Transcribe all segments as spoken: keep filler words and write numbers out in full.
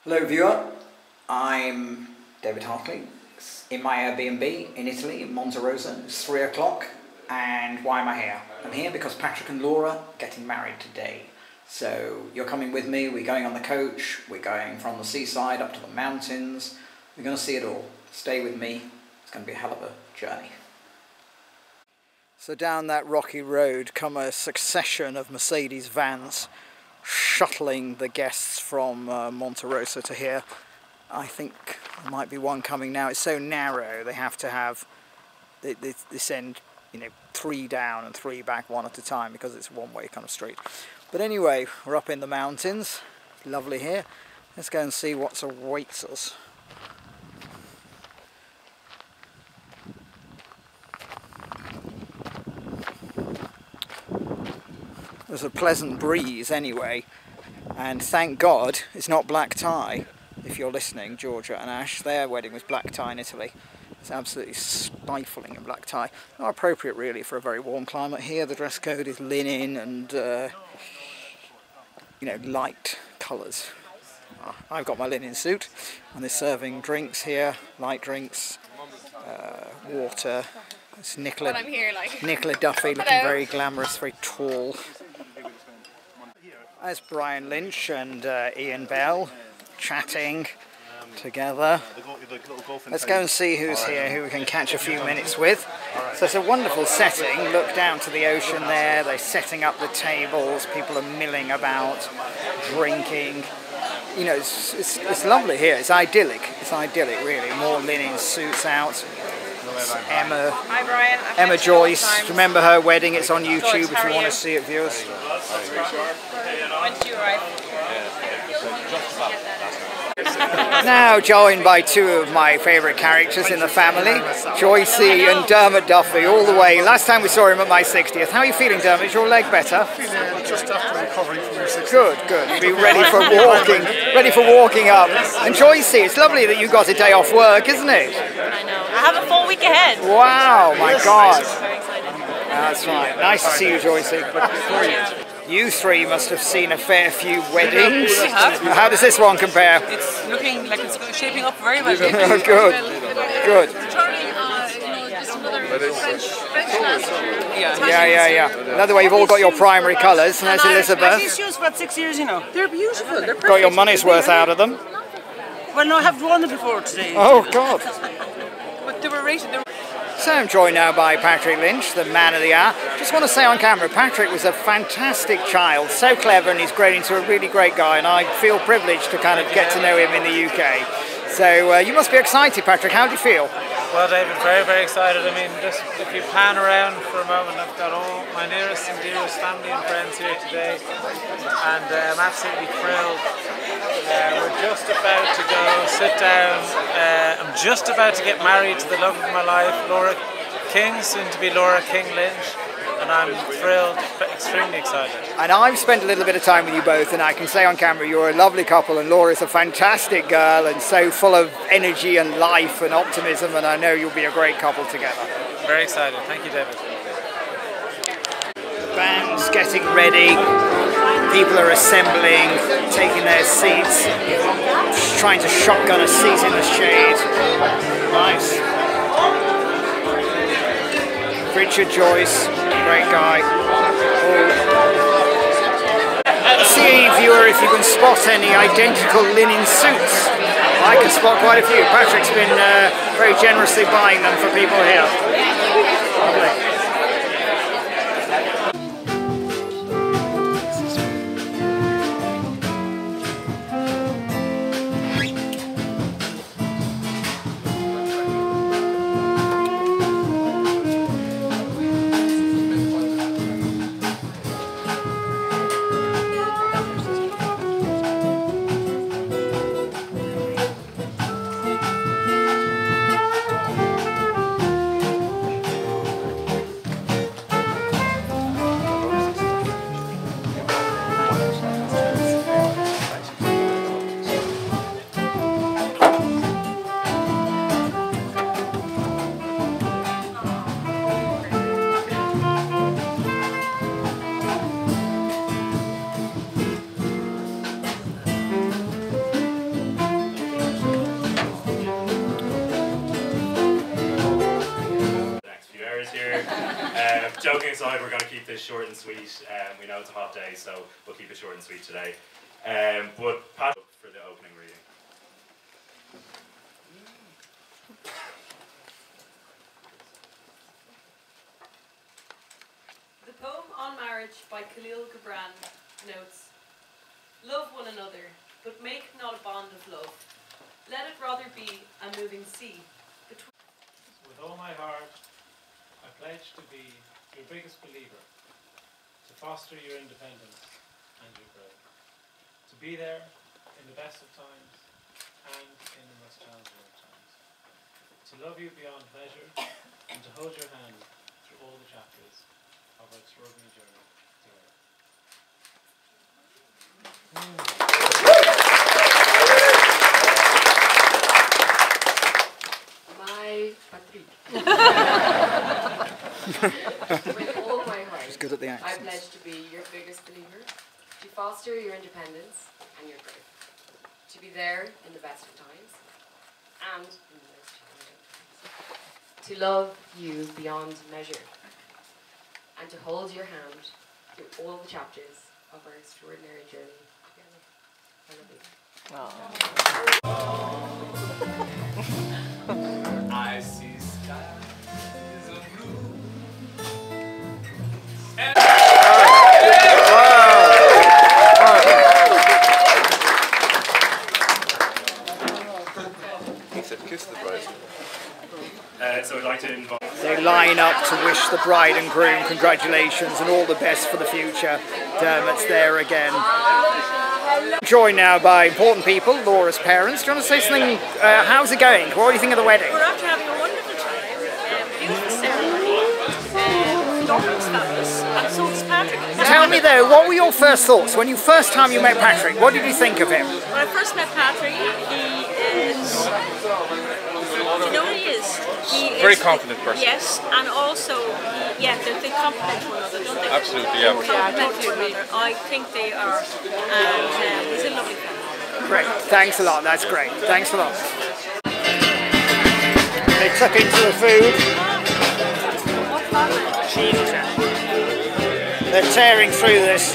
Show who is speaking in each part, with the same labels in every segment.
Speaker 1: Hello viewer, I'm David Hartley in my Airbnb in Italy, in Monte Rosa. It's three o'clock, and why am I here? I'm here because Patrick and Laura are getting married today. So you're coming with me, we're going on the coach, we're going from the seaside up to the mountains, we're going to see it all. Stay with me, it's going to be a hell of a journey. So down that rocky road come a succession of Mercedes vans shuttling the guests from uh, Monte Rosa to here. I think there might be one coming now. It's so narrow they have to have, they, they, they send you know three down and three back one at a time because it's a one-way kind of street. But anyway, we're up in the mountains, it's lovely here. Let's go and see what awaits us. There's a pleasant breeze anyway, and thank God it's not black tie. If you're listening, Georgia and Ash, their wedding was black tie in Italy. It's absolutely stifling in black tie. Not appropriate really for a very warm climate. Here the dress code is linen and uh, you know, light colours. I've got my linen suit and they're serving drinks here, light drinks, uh, water. It's Nicola,
Speaker 2: I'm here, like.
Speaker 1: Nicola Duffy looking
Speaker 2: Hello.
Speaker 1: very glamorous, very tall. There's Brian Lynch and uh, Ian Bell chatting together. Let's go and see who's here, who we can catch a few minutes with. So it's a wonderful setting. Look down to the ocean there. They're setting up the tables. People are milling about, drinking. You know, it's, it's, it's lovely here. It's idyllic. It's idyllic, really. More linen suits out. Emma,
Speaker 2: Hi Brian. I've
Speaker 1: Emma
Speaker 2: met you
Speaker 1: Joyce.
Speaker 2: a couple times.
Speaker 1: Remember her wedding? It's on YouTube
Speaker 2: Joyce,
Speaker 1: if
Speaker 2: how
Speaker 1: you
Speaker 2: are
Speaker 1: want
Speaker 2: you?
Speaker 1: to see it, viewers.
Speaker 2: When did you arrive?
Speaker 1: Now joined by two of my favourite characters in the family, Joyce and Dermot Duffy, all the way. Last time we saw him at my sixtieth. How are you feeling, Dermot? Is your leg better?
Speaker 3: Feeling just after recovering from your sixtieth.
Speaker 1: Good, good. Be ready for walking, ready for walking up. And Joyce, it's lovely that you got a day off work, isn't it?
Speaker 2: I know. I have a full week ahead.
Speaker 1: Wow, my God.
Speaker 2: Very excited.
Speaker 1: That's right. Nice to see you, Joyce. You three must have seen a fair few weddings.
Speaker 4: We have.
Speaker 1: How does this one compare?
Speaker 4: It's looking like it's shaping up very well.
Speaker 1: Oh, good, good.
Speaker 4: Yeah.
Speaker 1: Yeah, yeah, yeah. Another way, you've all got your primary colours, and there's
Speaker 4: These
Speaker 1: Elizabeth.
Speaker 4: shoes for about six years, you know. They're beautiful. They're perfect.
Speaker 1: Got your money's worth out of them.
Speaker 4: Well, no, I have worn them before today.
Speaker 1: Oh, God.
Speaker 4: But they were rated. They were...
Speaker 1: So I'm joined now by Patrick Lynch, the man of the hour. Just want to say on camera, Patrick was a fantastic child, so clever, and he's grown into a really great guy, and I feel privileged to kind of get to know him in the U K. So uh, you must be excited, Patrick. How do you feel?
Speaker 5: Well, David, very, very excited. I mean, just if you pan around for a moment, I've got all my nearest and dearest family and friends here today, and uh, I'm absolutely thrilled. Uh, we're just about to go sit down. Uh, I'm just about to get married to the love of my life, Laura King, soon to be Laura King Lynch, and I'm thrilled, extremely excited.
Speaker 1: And I've spent a little bit of time with you both, and I can say on camera you're a lovely couple, and Laura's a fantastic girl and so full of energy and life and optimism, and I know you'll be a great couple together.
Speaker 5: Very excited. Thank you, David.
Speaker 1: The band's getting ready, people are assembling, taking their seats, trying to shotgun a seat in the shade. Nice. Richard Joyce, great guy. See, viewer, if you can spot any identical linen suits. I can spot quite a few. Patrick's been uh, very generously buying them for people here. Lovely.
Speaker 6: aside, we're going to keep this short and sweet. Um, we know it's a hot day, so we'll keep it short and sweet today. Um, but Pat, for the opening reading.
Speaker 7: The poem on marriage by Khalil Gibran notes, "Love one another, but make not a bond of love. Let it rather be a moving sea between."
Speaker 5: With all my heart, I pledge to be your biggest believer, to foster your independence and your growth, to be there in the best of times and in the most challenging of times, to love you beyond measure and to hold your hand through all the chapters of our extraordinary journey together.
Speaker 8: My Patrick. With all my heart,
Speaker 1: She's good at the
Speaker 8: I
Speaker 1: accents.
Speaker 8: pledge to be your biggest believer, to foster your independence and your growth, to be there in the best of times and in the most challenging times, to love you beyond measure, and to hold your hand through all the chapters of our extraordinary journey together. I love you.
Speaker 6: I see skies of blue.
Speaker 3: He said kiss the bride.
Speaker 6: Uh, so I'd like to invite.
Speaker 1: They line up to wish the bride and groom congratulations and all the best for the future. Dermot's there again. Joined now by important people, Laura's parents. Do you want to say something? Uh, how's it going? What do you think of the wedding?
Speaker 2: We're after having a wonderful time, um, beautiful ceremony, um, Dominic fabulous, and so is Patrick.
Speaker 1: Tell me though, what were your first thoughts when you first time you met Patrick? What did you think of him?
Speaker 2: When I first met Patrick, he is, you know what he is? He is
Speaker 9: Very confident person.
Speaker 2: Yes, and also, he, yeah, they, they complement one another, don't they?
Speaker 9: Absolutely, yeah.
Speaker 2: Complement one another. I think they are, and um, he's a lovely fellow.
Speaker 1: Great, thanks a lot, that's great. Thanks a lot. They took into the food. They're tearing through this.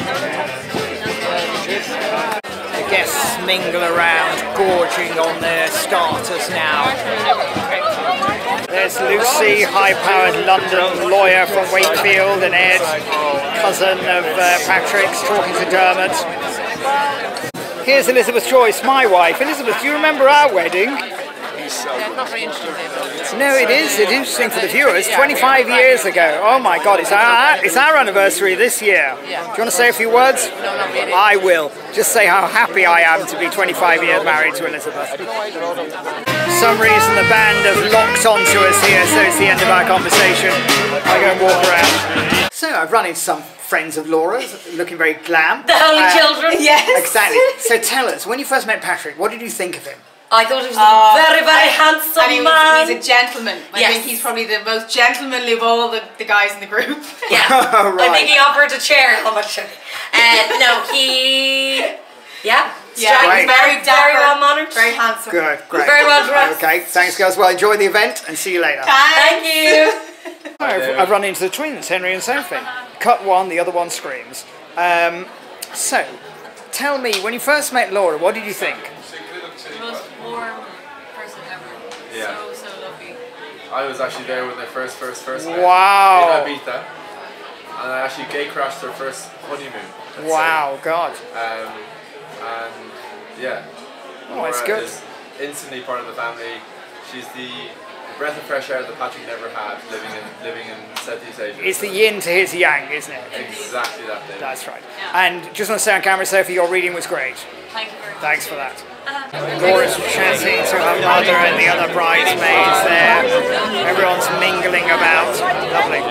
Speaker 1: The guests mingle around, gorging on their starters now. There's Lucy, high-powered London lawyer from Wakefield, and Ed, cousin of uh, Patrick's, talking to Dermot. Here's Elizabeth Joyce, my wife. Elizabeth, do you remember our wedding?
Speaker 4: Yeah, not very interesting.
Speaker 1: No, it is. It's interesting for the viewers. twenty-five years ago. Oh my God, it's our it's our anniversary this year. Do you want to say a few words?
Speaker 4: No, not really.
Speaker 1: I will. Just say how happy I am to be twenty-five years married to Elizabeth. For some reason the band have locked onto us here, so it's the end of our conversation. I go and walk around. So I've run into some friends of Laura's, looking very glam.
Speaker 10: The Holy
Speaker 1: Uh,
Speaker 10: Children.
Speaker 7: Yes.
Speaker 1: Exactly. So tell us, when you first met Patrick, what did you think of him?
Speaker 10: I thought he was
Speaker 7: Oh,
Speaker 10: a very, very handsome
Speaker 7: And he was,
Speaker 10: man.
Speaker 7: he's a gentleman. I
Speaker 10: Yes.
Speaker 7: think he's probably the most gentlemanly of all the, the guys in the group.
Speaker 10: Yeah.
Speaker 1: Right.
Speaker 10: I think he offered a chair. How much? Uh, no, he. Yeah.
Speaker 7: Yeah,
Speaker 10: Strong,
Speaker 1: Right.
Speaker 10: very, very
Speaker 7: dapper,
Speaker 10: well mannered.
Speaker 7: very handsome.
Speaker 1: Good, great.
Speaker 10: Very well dressed.
Speaker 1: Okay, thanks girls. Well, enjoy the event and see you later.
Speaker 10: Thank you.
Speaker 1: I've, I've run into the twins, Henry and Sophie. Cut one, the other one screams. Um, so, tell me, when you first met Laura, what did you think?
Speaker 8: The most warm person ever.
Speaker 9: Yeah.
Speaker 8: So, so lovely.
Speaker 9: I was actually there when they first, first, first met
Speaker 1: Wow.
Speaker 9: in Ibiza, and I actually gay crashed their first honeymoon. let's
Speaker 1: Wow, God.
Speaker 9: say. Um, and yeah,
Speaker 1: Oh, that's
Speaker 9: Laura
Speaker 1: good.
Speaker 9: is instantly part of the family. She's the breath of fresh air that Patrick never had, living in living in Southeast Asia.
Speaker 1: It's the yin to his yang, isn't it?
Speaker 9: Exactly that thing.
Speaker 1: That's right. And just want to say on camera, Sophie, your reading was great.
Speaker 8: Thank you very much.
Speaker 1: Thanks for that. Laura's chatting to her mother and the other bridesmaids there. Everyone's mingling about. Lovely.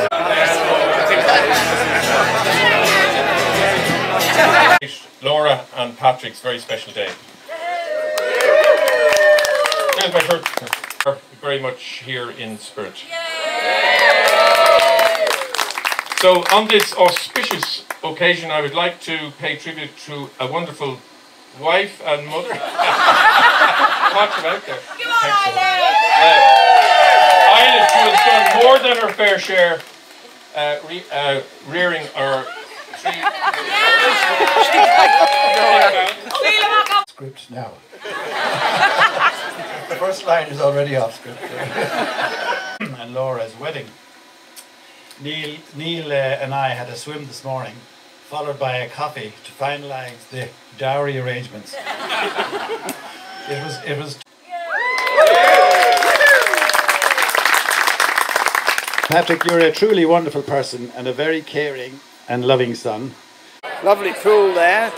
Speaker 11: Laura and Patrick's very special day. Here's my shirt. Are very much here in spirit. So on this auspicious occasion, I would like to pay tribute to a wonderful wife and mother. Watch him out there.
Speaker 2: Come on,
Speaker 11: Uh, Eilish, who has done more than her fair share uh, re, uh, rearing our three...
Speaker 12: Script now. The first line is already off script. And Laura's wedding. Neil, Neil uh, and I had a swim this morning, followed by a coffee to finalise the dowry arrangements. It was, it was. Patrick, you're a truly wonderful person and a very caring and loving son.
Speaker 1: Lovely pool there.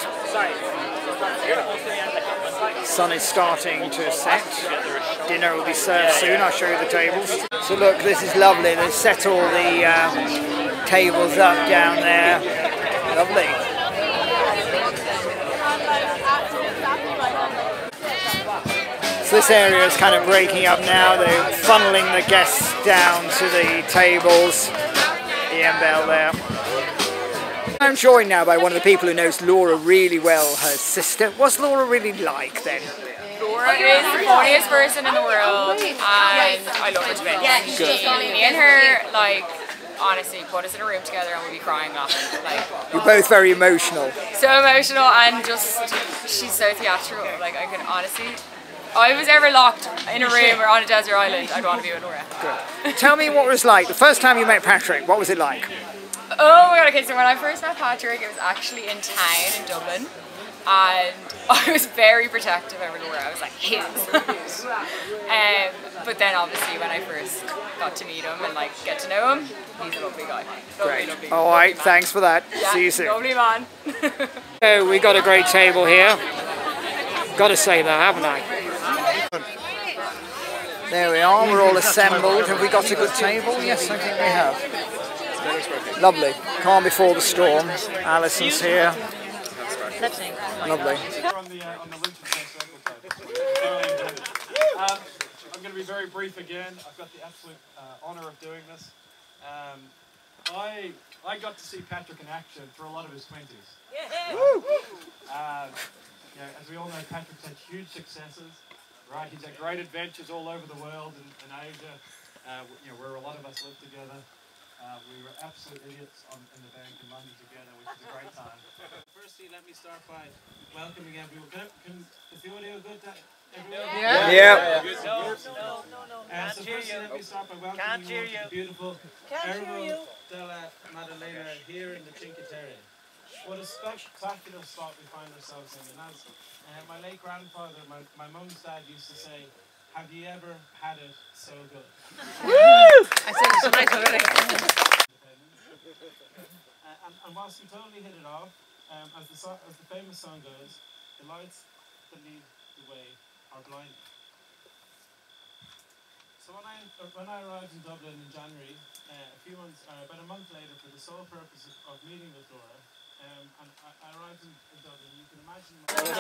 Speaker 1: Sun is starting to set. Dinner will be served soon. I'll show you the tables. So look, this is lovely. They've set all the uh, tables up down there. Lovely. So this area is kind of breaking up now. They're funneling the guests down to the tables. Ian Bell there. I'm joined now by one of the people who knows Laura really well, her sister. What's Laura really like then?
Speaker 13: Laura is the funniest person in the world, and I love her to bits. She, me and her, like, honestly, put us in a room together and we'd be crying laughing. Like,
Speaker 1: you're both very emotional.
Speaker 13: So emotional, and just, she's so theatrical. Like, I can honestly, if I was ever locked in a room or on a desert island, I'd want to be with Laura.
Speaker 1: Good. Tell me what it was like. The first time you met Patrick, what was it like?
Speaker 13: Oh my god, okay, so when I first met Patrick, it was actually in town in Dublin, and I was very protective over Laura. I was like, his. um, but then obviously when I first got to meet him and like get to know him, he's a lovely guy. Lovely,
Speaker 1: Great.
Speaker 13: lovely,
Speaker 1: All
Speaker 13: lovely
Speaker 1: right,
Speaker 13: man.
Speaker 1: thanks for that.
Speaker 13: Yeah,
Speaker 1: see you soon.
Speaker 13: Lovely man.
Speaker 1: So we got a great table here. Got to say that, haven't I? There we are, we're all assembled. Have we got a good table? Yes, I think we have. Lovely. Calm before the storm. Alison's here. Lovely.
Speaker 5: Um, I'm going to be very brief again. I've got the absolute uh, honour of doing this. Um, I I got to see Patrick in action for a lot of his twenties. Yeah. Um, yeah, as we all know, Patrick's had huge successes. Right, he's had great adventures all over the world and in Asia. Uh, you know, where a lot of us live together. Uh, we were absolute idiots on, in the bank in London together, which was a great time. Firstly, let me start by welcoming everyone. Can, can, is the audio good? Everyone?
Speaker 1: Yeah. Yeah.
Speaker 5: yeah. No, no, no, no. Uh, so firstly, let me start by welcoming Can't you, you. to the beautiful Errol della Maddalena here in the Cinque Terre. What a spectacular spot we find ourselves in. And as uh, my late grandfather, my, my mum's dad used to say, have you ever had it so good?
Speaker 2: Woo! I said it so nice already.
Speaker 5: uh, and, and whilst we totally hit it off, um, as, the so as the famous song goes, the lights that lead the way are blinding. So when I, when I arrived in Dublin in January, uh, a few months, uh, about a month later, for the sole purpose of, of meeting with Laura, Um, and I, I arrived in, in Dublin, you can imagine...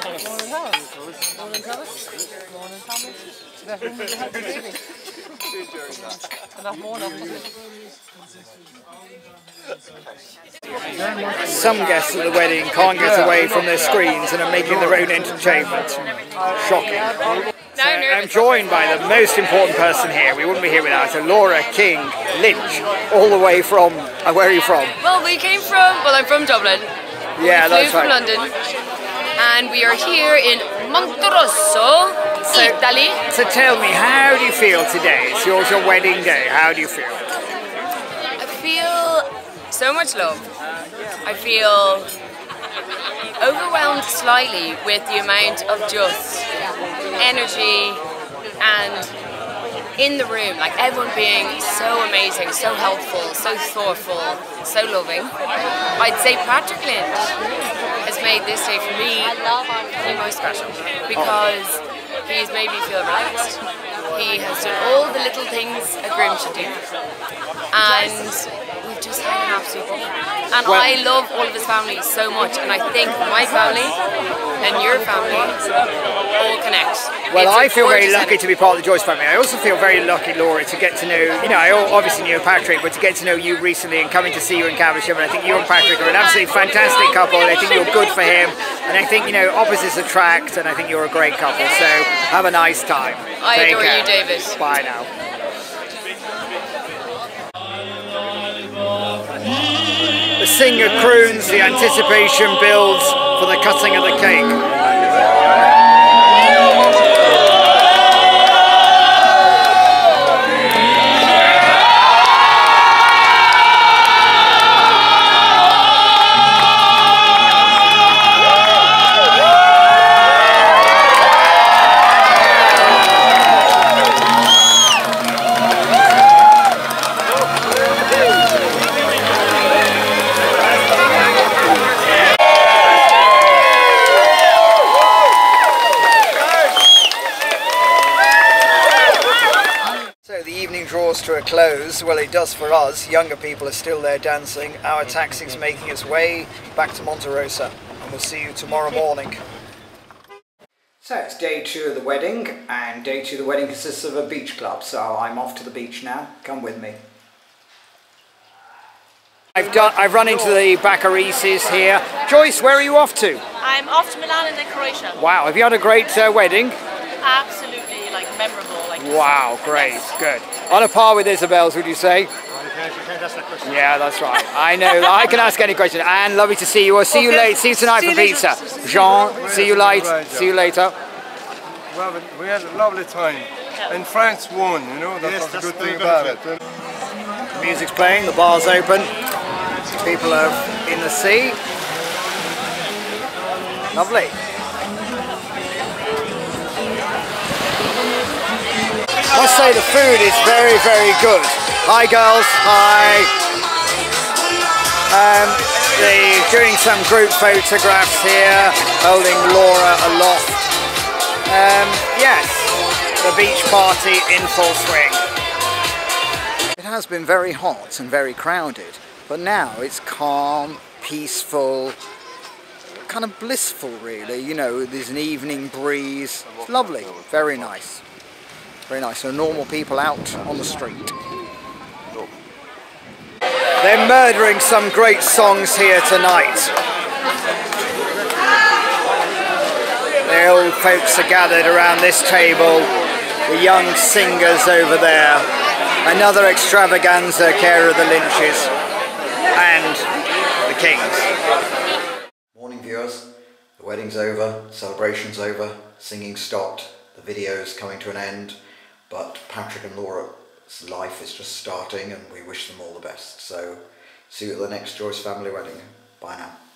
Speaker 1: Some guests at the wedding can't get away from their screens and are making their own entertainment. Shocking. So I'm joined by the most important person here. We wouldn't be here without her, Laura King Lynch, all the way from... Uh, where are you from?
Speaker 8: Well, we came from... Well, I'm from Dublin.
Speaker 1: Yeah,
Speaker 8: we
Speaker 1: that's
Speaker 8: flew from
Speaker 1: right.
Speaker 8: London, and we are here in Monterosso,
Speaker 1: so,
Speaker 8: Italy.
Speaker 1: So tell me, how do you feel today? It's yours, your wedding day. How do you feel?
Speaker 8: I feel so much love. I feel overwhelmed slightly with the amount of just energy and in the room, like everyone being so amazing, so helpful, so thoughtful, so loving. I'd say Patrick Lynch has made this day for me the most special because he's made me feel relaxed. He has done all the little things a groom should do, and we've just had an absolute ball. And well, I love all of his family so much, and I think my family and your family all connect.
Speaker 1: Well,
Speaker 8: it's
Speaker 1: I feel very lucky to be part of the Joyce family. I also feel very lucky, Laura, to get to know, you know, I obviously knew Patrick, but to get to know you recently and coming to see you in Caversham, and I think you and Patrick are an absolutely fantastic couple, and I think you're good for him, and I think, you know, opposites attract, and I think you're a great couple, so have a nice time.
Speaker 8: I
Speaker 1: Take
Speaker 8: adore
Speaker 1: care.
Speaker 8: you, David.
Speaker 1: Bye now. The singer croons, the anticipation builds for the cutting of the cake. Draws to a close. Well, it does for us. Younger people are still there dancing. Our taxi's making its way back to Monte Rosa, and we'll see you tomorrow morning. So it's day two of the wedding, and day two of the wedding consists of a beach club, so I'm off to the beach now. Come with me. I've done. I've run into the Bacarices here. Joyce, where are you off to?
Speaker 2: I'm off to Milan and then Croatia.
Speaker 1: Wow, have you had a great uh, wedding?
Speaker 2: Absolutely, like memorable. Like
Speaker 1: wow, great, good. On a par with Isabel's, would you say? Yeah, that's right. I know. I can ask any question. And lovely to see you. I'll see okay. you later. See you tonight see for you pizza. Jean, see you later. Right, see you later.
Speaker 3: Well, we had a lovely time. Yeah. And France won, you know, that yes, was a good thing about it.
Speaker 1: The music's playing, the bar's open. People are in the sea. Lovely. I must say the food is very, very good. Hi girls, hi. Um, they're doing some group photographs here, holding Laura aloft. Um, yes, the beach party in full swing. It has been very hot and very crowded, but now it's calm, peaceful, kind of blissful really. You know, there's an evening breeze. It's lovely, very nice. Very nice. So normal people out on the street. They're murdering some great songs here tonight. The old folks are gathered around this table. The young singers over there. Another extravaganza, care of the Lynches. And the Kings. Morning viewers. The wedding's over. Celebration's over. Singing stopped. The video's coming to an end. But Patrick and Laura's life is just starting, and we wish them all the best. So, see you at the next Joyce family wedding. Bye now.